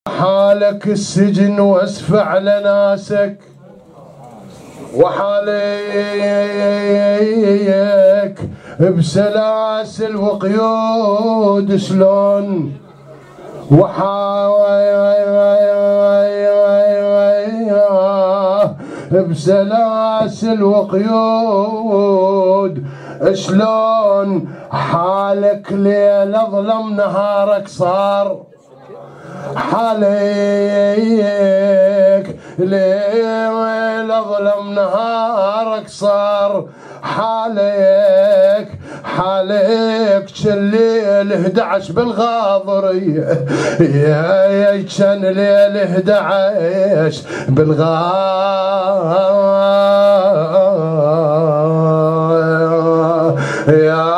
حالك السجن واسفع على ناسك، وحاليك بسلاسل وقيود شلون، بسلاسل وقيود شلون، حالك ليل اظلم نهارك صار، حاليك ليل اظلم نهارك صار، حالك الليل 11 بالغاضرية، يا كان ليل 11 يا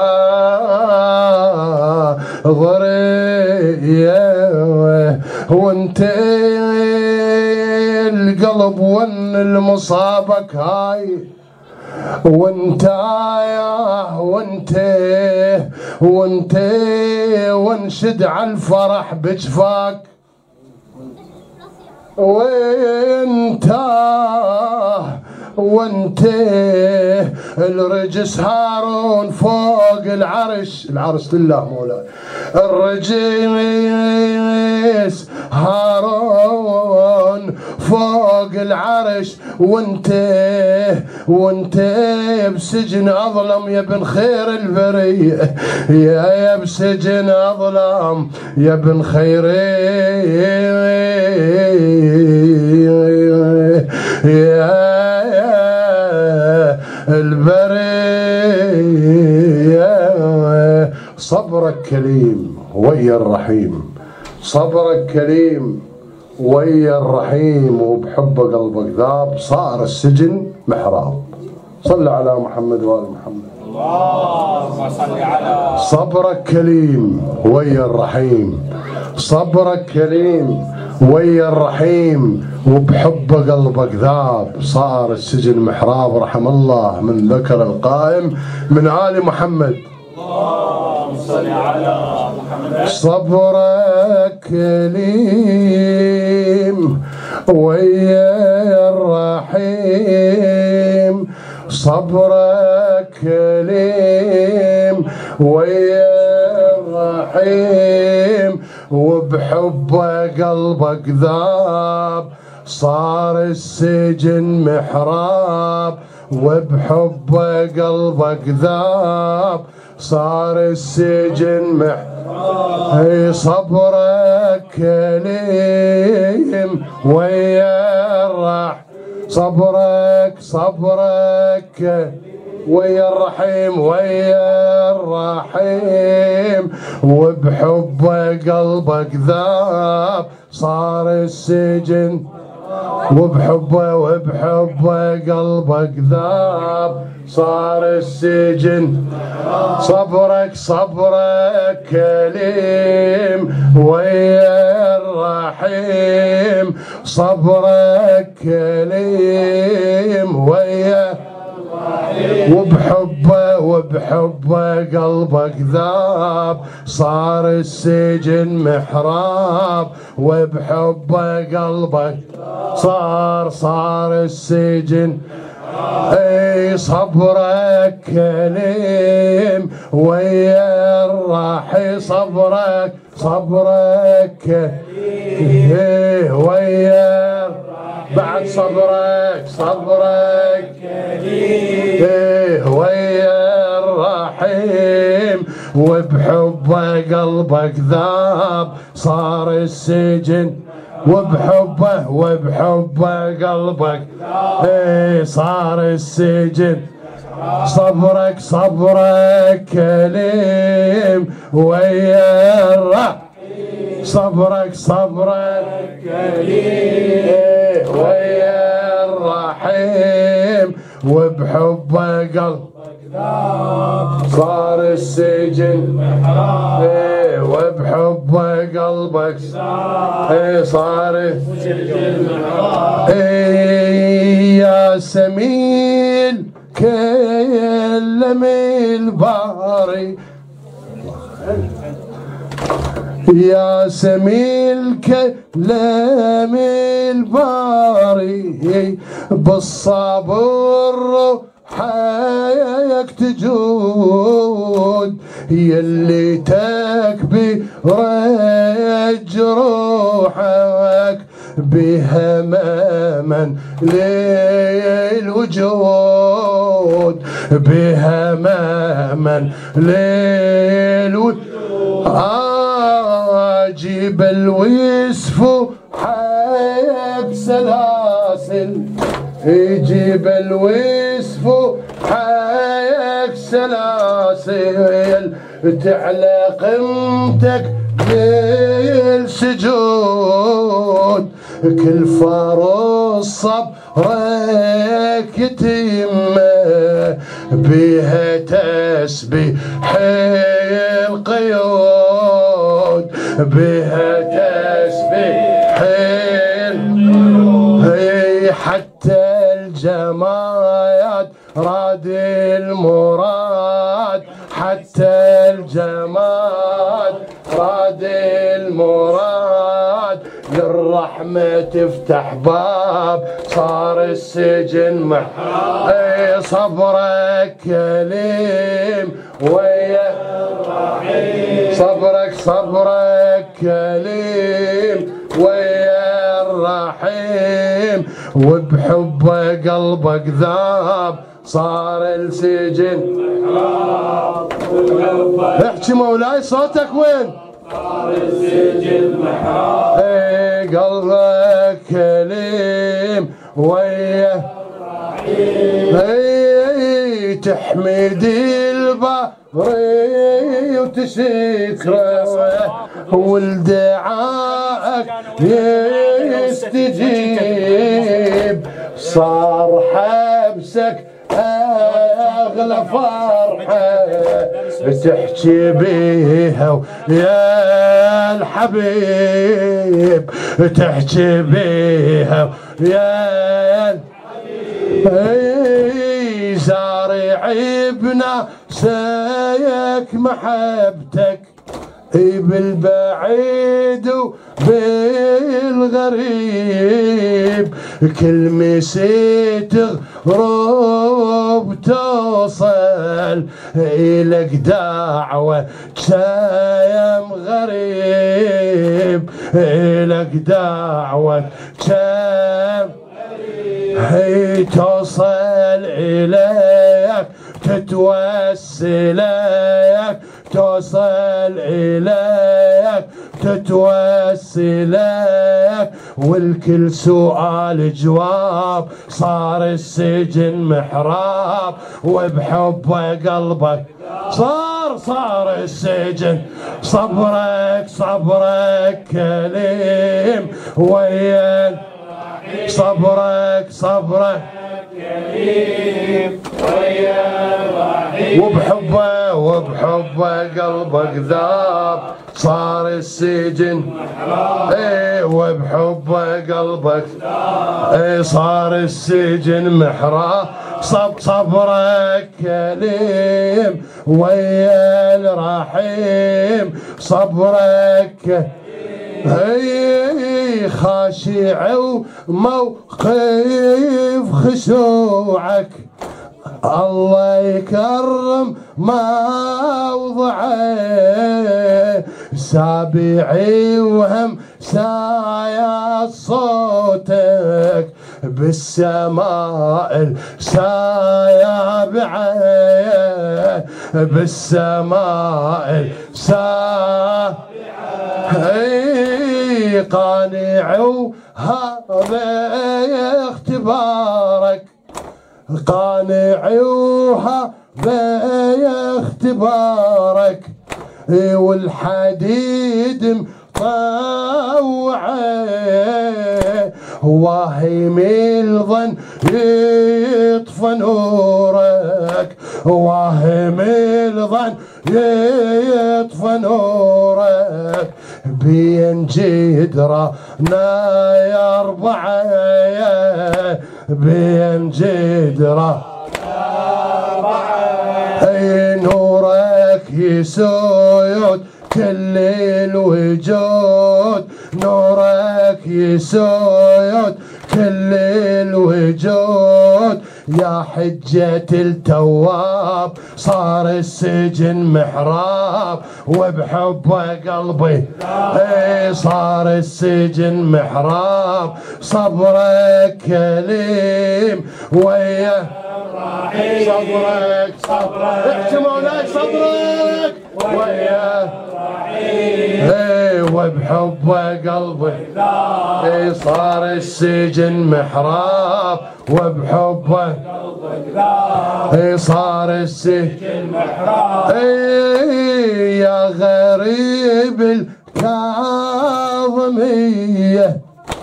ضرية، وانت القلب ون المصابك هاي، وانت وانشد على الفرح بجفاك، وانت الرجس هارون فوق العرش لله مولاي، الرجس هارون فوق العرش، وانت بسجن اظلم يا ابن خير البريه، يا بسجن اظلم يا ابن خير يا البريه. صبرك كريم ويا الرحيم، صبرك كريم ويا الرحيم، وبحب قلبك ذاب صار السجن محراب. صل على محمد وآل محمد. اللهم صل على. صبرك كريم ويا الرحيم، صبرك كريم ويا الرحيم، وبحب قلبك ذاب صار السجن محراب. رحم الله من ذكر القائم من آل محمد. اللهم صل على محمد. صبرك كريم ويا الرحيم، صبرك كريم ويا الرحيم، وبحب قلبك ذاب صار السجن محراب، وبحب قلبك ذاب صار السجن محراب. صبرك كريم ويا الرحيم، صبرك ويا الرحيم ويا الرحيم، وبحب قلبك ذاب صار السجن، وبحب قلبك ذاب صار السجن. صبرك كريم ويا الرحيم، صبرك كريم ويا، وبحب قلبك ذاب صار السجن محراب، وبحب قلبك صار السجن. اي صبرك كريم ويا الرحيم، صبرك ويا، بعد صبرك ويا الرحيم، وبحب قلبك ذاب صار السجن، وبحب قلبك صار السجن. صبرك كريم ويا الرحيم، صبرك كريم ويا الرحيم، وبحب قلبك صار السجن، وبحب قلبك صار السجن. يا سميل كلم الباري يا سمي الكلام الباري بالصبر روحك تجود يلي تكبر جروحك بها ماما للوجود بها ماما للوجود جيب الوسف حق سلاسل يجيب الوسف حق سلاسل تعلى قمتك بالسجود كل فرص صبرك يتمه بها تسبيح القيود بها تسبيح حتى الجماد راد المراد حتى الجماد راد المراد للرحمة تفتح باب صار السجن محراب صبرك كليم ويا الرحيم صبرك كليم ويا الرحيم وبحب قلبك ذاب صار السجن محراب احكي مولاي صوتك وين صار السجن محراب قلبك كليم ويا الرحيم تحمد الباري وتشكره والدعاءك يستجيب صار حبسك أغلى فرحة تحكي بيها يا الحبيب تحكي بيها يا الحبيب زارع بنفسك محبتك بالبعيد وبالغريب كل مسيت غروب توصل إلك دعوة شايم غريب إلك دعوة شايم هي توصل إليك تتوسلك توصل إليك تتوسلك والكل سؤال جواب صار السجن محراب وبحب قلبك صار السجن صبرك كليم ويا صبرك كريم ويا الرحيم وبحبه قلبك ذاب صار السجن وبحبه قلبك صار السجن محراب صبرك كريم ويا الرحيم صبرك خاشع وموقف خشوعك الله يكرم موضعه سابعي وهم سايا صوتك بالسماء السابعة بالسماء السابعة قانع وهذا اختبارك قانع وهذا اختبارك والحديد مطوعه واهم الظن يطفى نورك واهم الظن يطفى نورك بين جدرنا يا أربعة بين جدرنا أي نورك يسود كل الوجود نورك يسود كل الوجود يا حجة التواب صار السجن محراب وبحبه قلبي صار السجن محراب صبرك كليم ويا صبرك احكي مولاك صبرك ويا وبحبه قلبي صار السجن محراب وبحبه صار السجن محراب يا غريب الكاظمية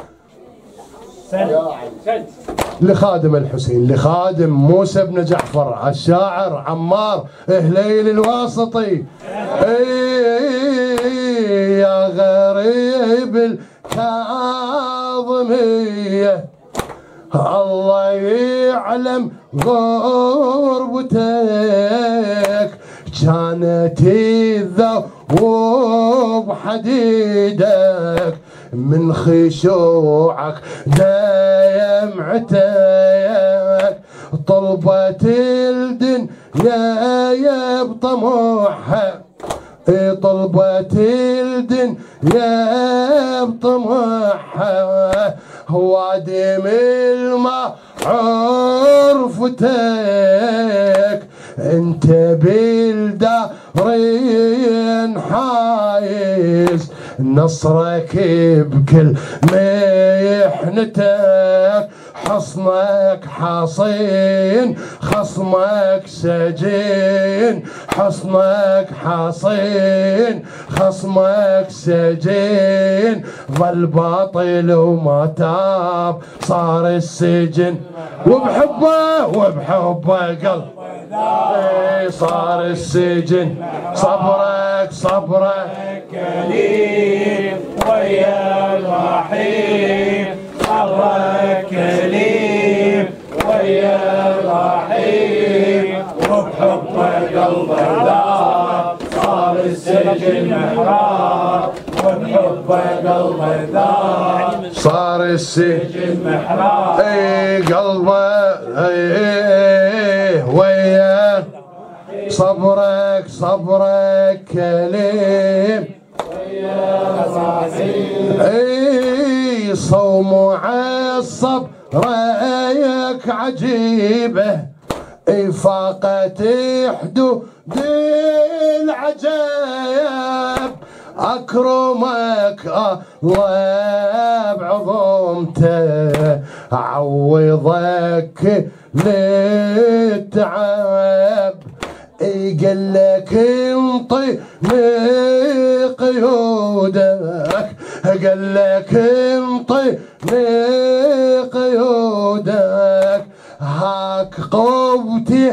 لخادم الحسين لخادم موسى بن جعفر الشاعر عمار هليل الواسطي يا غريب الكاظمية الله يعلم غربتك كانت الذوب حديدك من خشوعك دمعتك طلبت الدنيا بطموحها طلبت الدنيا بطموحها وادم الماء عرفتك انت بالدارين حايز نصرك بكل محنتك حصنك حصين خصمك سجين حصنك حصين خصمك سجين ظل باطل وما تاب صار السجن وبحبه قلب صار السجن صبرك كليم ويا الرحيم صبرك كليم ويا الرحيم وبحبه قلبه ذاب صار السجن محراب وبحبه قلبه ذاب صار السجن محراب قلبه ويا صبرك كليم صوم عالصبر رايك عجيبه فاقت حدود العجائب اكرمك الله بعظمته عوضك للتعب قال لك انطي قيودك قال لك انطي قيودك هاك قوتي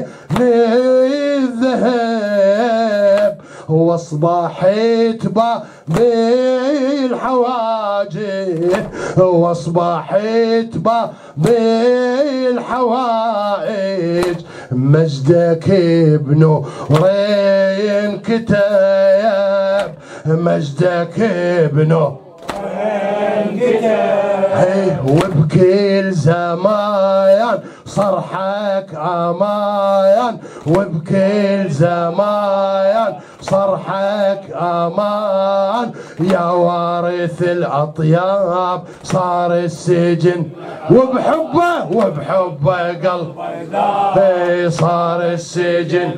للذهب واصبحت بالحواجب واصبحت بالحوائج مجدك بنورين كتاب مجدك بنورين وبكل زمان صرحك امان وبكل زمان صرحك امان يا وارث الاطياب صار السجن وبحبه قلب صار السجن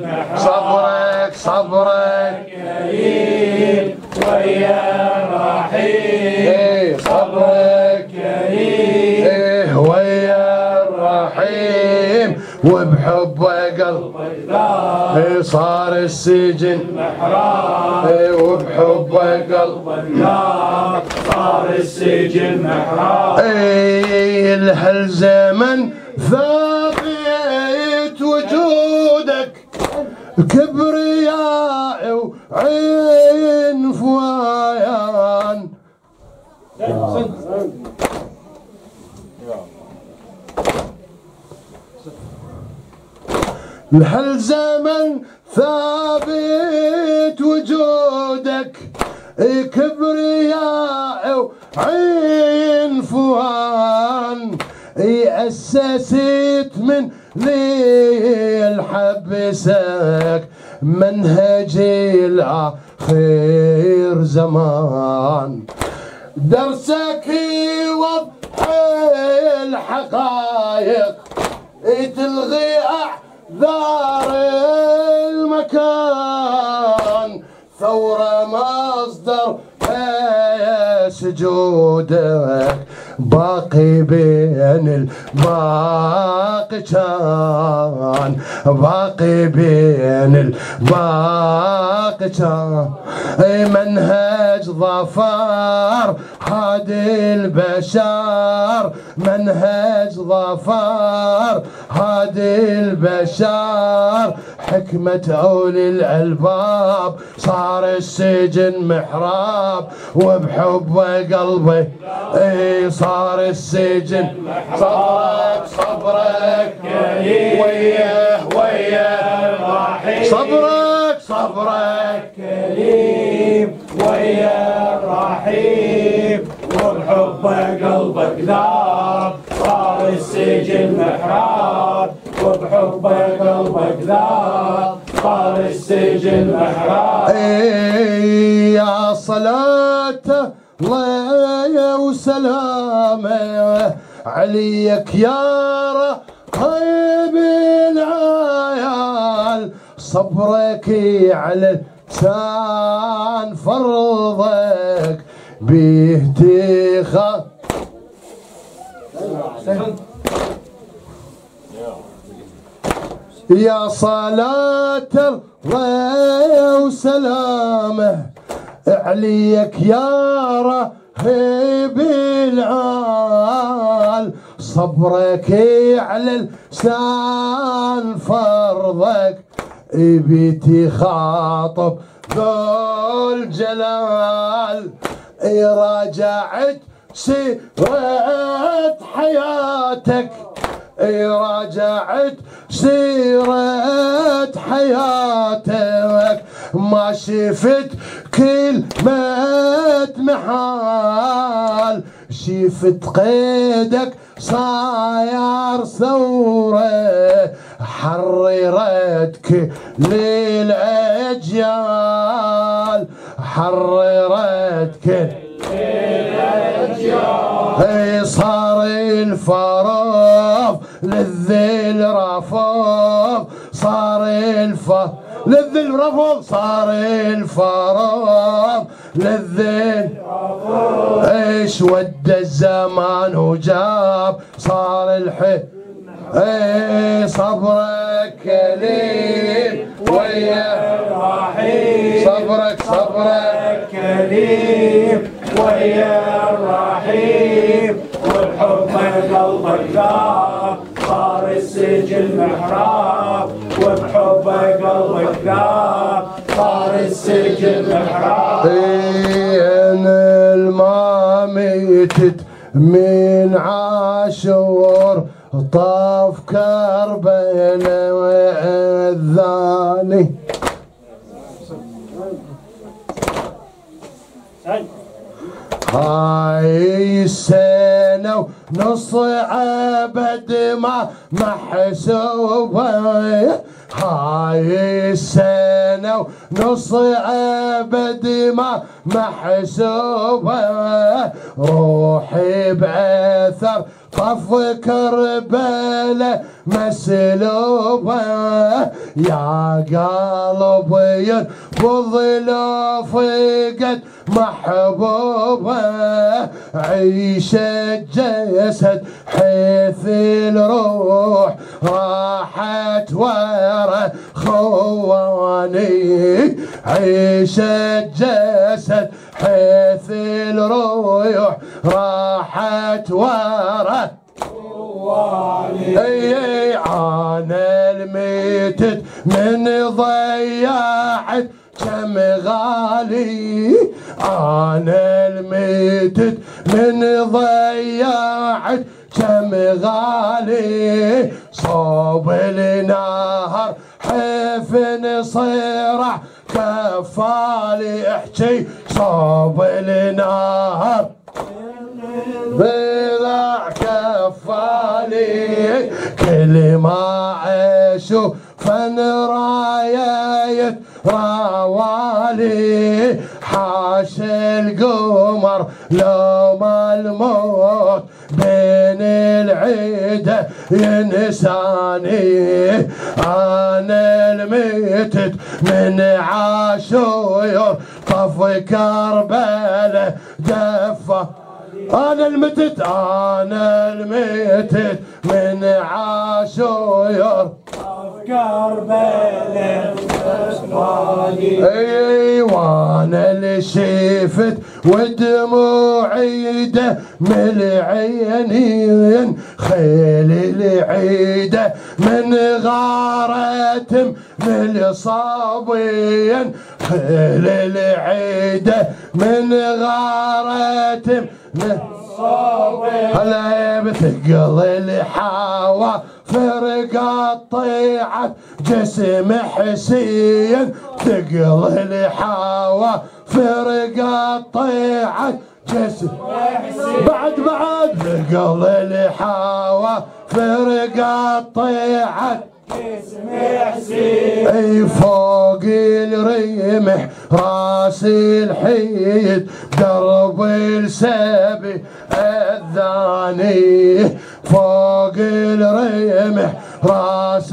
صبرك كريم ويا الرحيم صبرك كريم ويا الرحيم وبحبه قلب صار السجن محراب وبحبه قلب صار السجن محراب لهالزمن ثابت وجودك كبرياء وعين فوايان لهالزمن ثابت وجودك كبرياء وعنفوان أسست من ليل حبسك منهج الآخر زمان درسك يوضح الحقائق تلغي أعذار المكان ثورة مصدر سجودك باقي بين الباقي كان باقي بين الباقي كان منهج ظفر هادي البشر منهج ظفر هادي البشر حكمة أولي الألباب صار السجن محراب وبحب قلبي صار السجن صبرك صبرك وياه الرحيم صبرك كريم ويا الرحيم وبحب قلبك ذاب صار السجن محراب وبحب قلبك ذاب صار السجن محراب يا صلاة الله وسلامه عليك يا رقيب العيال صبرك على لسان فرضك بيهتخا يا صلاة الله وسلامه عليك يا رهيب العال صبرك على لسان فرضك بيتي خاطب ذو الجلال راجعت سيرة حياتك راجعت سيرة حياتك ما شفت كلمة محال شفت قيدك صاير ثورة حررتك للأجيال حررتك للأجيال صار الفرف للذل رفض صار الفرف للذل رفض صار الفرف للذل ايش ود الزمان وجاب صار الحب صبرك كريم ويا الرحيم صبرك كريم ويا الرحيم والحب قلبك ذاب صار السجن محراب وبحب قلبك ذاب صار السجن محراب انا الماء ميتت من عاشور طاف كربلاء والثاني هاي السنة ونص عبد ما محسوبة هاي السنة ونص عبد ما محسوبة روحي بعثر طف كربلاء مسلوبة يا قلبي ينبض فقد محبوبة عيشة جسد حيث الروح راحت ورا خواني عيشة جسد حيث الروح راحت ورا اي انا الميتت من ضيعت كم غالي انا الميتت من ضيعت كم غالي صوب النهر حفن صرع كفالي احكي صوب النهر بضع كفالي كل ما اشوف راية راوالي حاش القمر لو ما الموت بين العيدة ينساني انا الميتت من عاشور طف كربلاء دفة انا المتت من عاشور كربلاء اي وانا اللي شفت ودموعي من العينين خيل العيده من غارتهم من الصابين خيل العيده من غارتهم هلا بثقل الحاوى فرقة طيعت جسم حسين ثقل الحاوى فرقة طيعت جسم بعد ثقل الحاوى فرقة طيعت اي فوق الرمح راس الحيد درب السبي الثاني فوق الرمح راس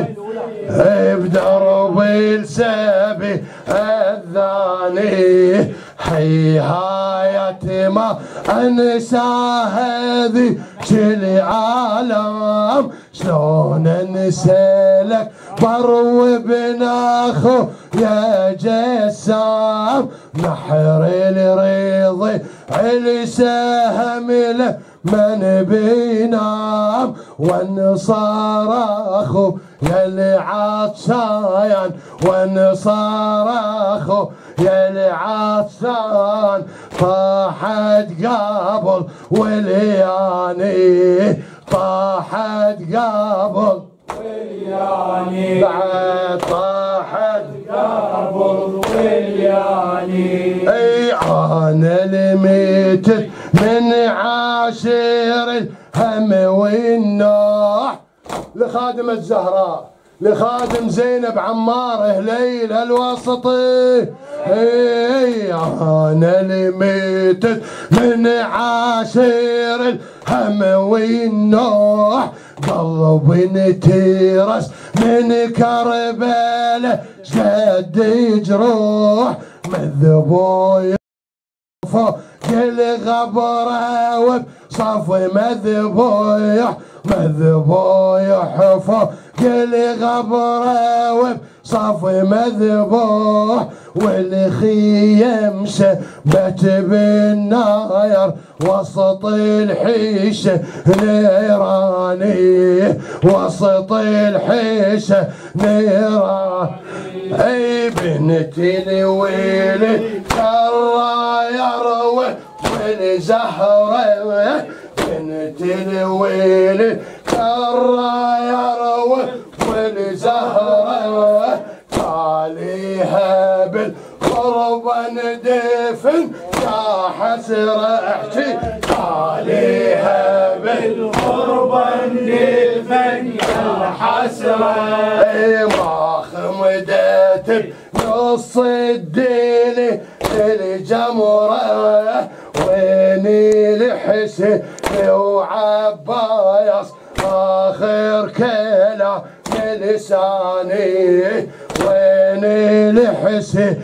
بدرب السبي الثاني حياة ما انسى هذه العالم شلون انسى لك برو بن اخو يا جسام نحر الريضي علي سهم له من بينام والنصار اخو يا العطشان والنصار اخو يا العطشان طاحت قبل ولياني طاحت قبل ولياني بعد طاحت قبل ولياني اي انا الميتت من عاشر الهم والنوح لخادم الزهراء لخادم زينب عمار هليل الوسطي اي انا الميتت من عاشر الهم والنوح قلبي نتيرس من كربلاء شد جروح مذبوح فوق الغبرة وبصف مذبوح فوق الغبرة وبصف مذبوح والخيم شبت بالناير وسط الحيشة نيراني وسط الحيشة نيراني اي بنتي الويل ترى يروي والزهرة بنتي الويل ترى يروي والزهرة عليها بالقرب ندفن يا حسرة احكي عليها بالقرب ندفن يا حسرة ما خمدت بنص الديل الجمرة ويني الحسين وعباس اخر كلام لساني ويني الحسين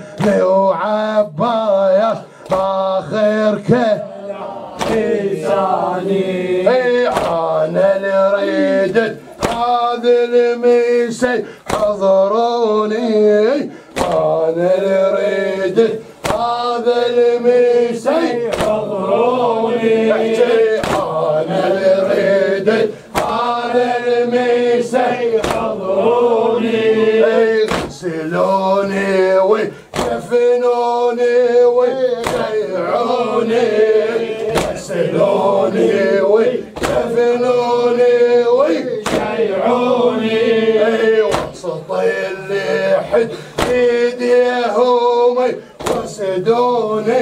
وعباس اخر كلام لساني اي انا اللي ريدت هذا الميسي حضروني انا اللي ريدت هذا الميسي حضروني انا اللي ريدت هذا الميسي حضروني يغسلوني ويكفنوني ويشيعوني يغسلوني ويكفنوني ويشيعوني وسط اللحد ايديهم وسدوني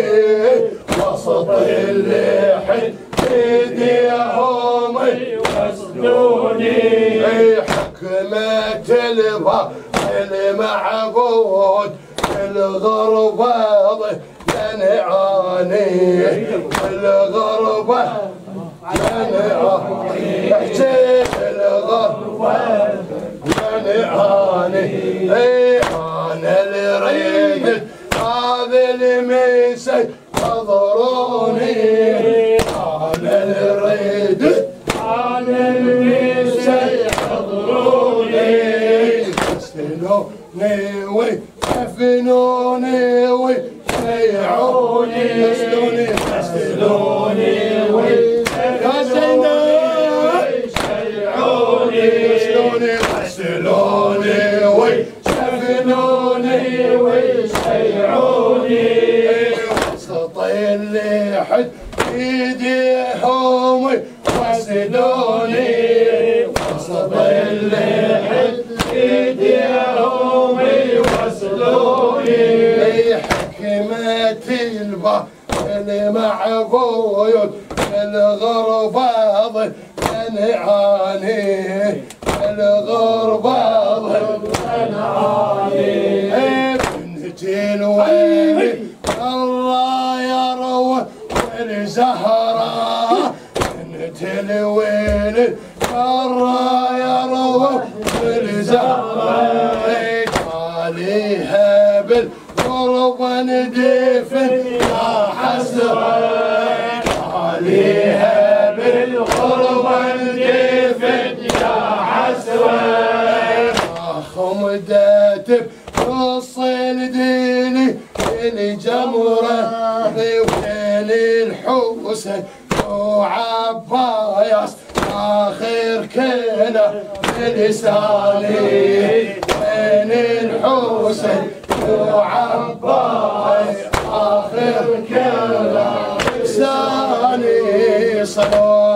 واسلوني حكمة المعبود الغربة ينعاني الغربة ينعاني حجيت الغربة ينعاني انا اللي ريدت هذا الميسي حضروني انا اللي ريدت على الميسي حضروني يغسلوني ويكفنوني ويشيعوني يغسلوني ويشيعوني يغسلوني ويكفنوني ويشيعوني وسط اللحد ايديهم ويغسلوني وسط اللحد ايديهم يوصلوني حكمة المعبود الغرباض ينعاني الغرباض ينعاني بنت الويل الله يروى والزهراء بنت الويل الله يروى والزهراء عليها بالقرب ندفن يا حسرة عليها بالقرب ندفن يا حسرة خمدت بنص الديني الجمرة وين الحسين وعباس آخر كنا بلساني وين الحسين وعباس آخر كنا بلساني صلوا